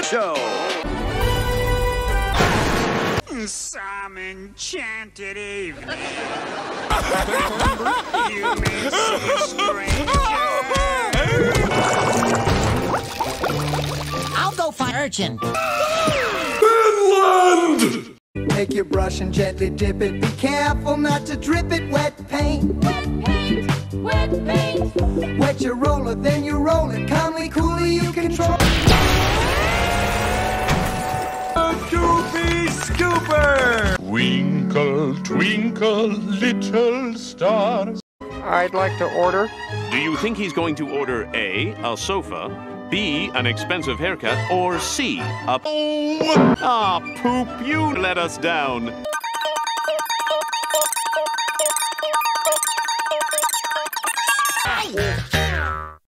show. Some enchanted evening. You may see a stranger. I'll go find Urchin. Finland! Take your brush and gently dip it. Be careful not to drip it. Wet paint. Wet paint. Wet paint. Wet your roller, then you roll it. Calmly, coolly, you control. Doobie Scooper! Twinkle, twinkle, little stars. I'd like to order. Do you think he's going to order A, a sofa, B, an expensive haircut, or C, a... Ah, poop, you let us down.